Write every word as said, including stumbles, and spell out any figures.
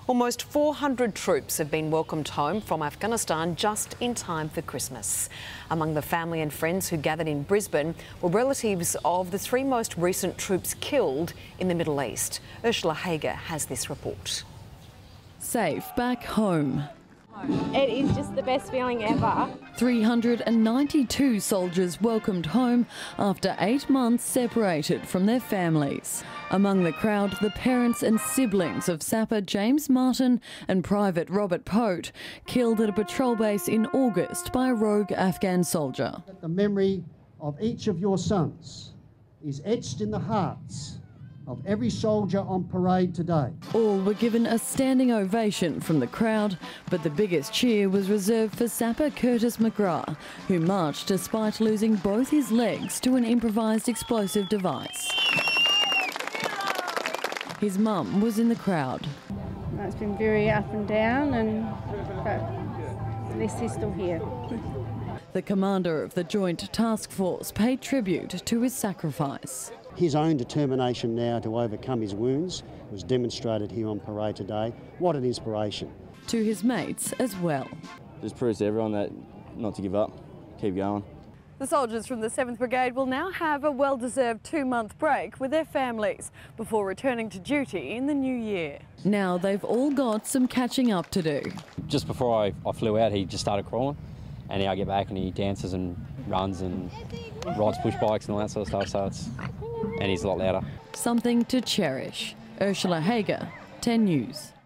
Almost four hundred troops have been welcomed home from Afghanistan just in time for Christmas. Among the family and friends who gathered in Brisbane were relatives of the three most recent troops killed in the Middle East. Ursula Hager has this report. Safe back home. It is just the best feeling ever. three hundred ninety-two soldiers welcomed home after eight months separated from their families. Among the crowd, the parents and siblings of sapper James Martin and Private Robert Pote, killed at a patrol base in August by a rogue Afghan soldier. The memory of each of your sons is etched in the hearts of every soldier on parade today. All were given a standing ovation from the crowd, but the biggest cheer was reserved for sapper Curtis McGrath, who marched despite losing both his legs to an improvised explosive device. His mum was in the crowd. It's been very up and down, and but at least he's still here. The commander of the Joint Task Force paid tribute to his sacrifice. His own determination now to overcome his wounds was demonstrated here on parade today. What an inspiration. To his mates as well. Just proves to everyone that not to give up, keep going. The soldiers from the seventh Brigade will now have a well-deserved two-month break with their families before returning to duty in the new year. Now they've all got some catching up to do. Just before I, I flew out, he just started crawling, and now I get back and he dances and runs and rides push bikes and all that sort of stuff, so it's, and he's a lot louder. Something to cherish. Ursula Hager, ten News.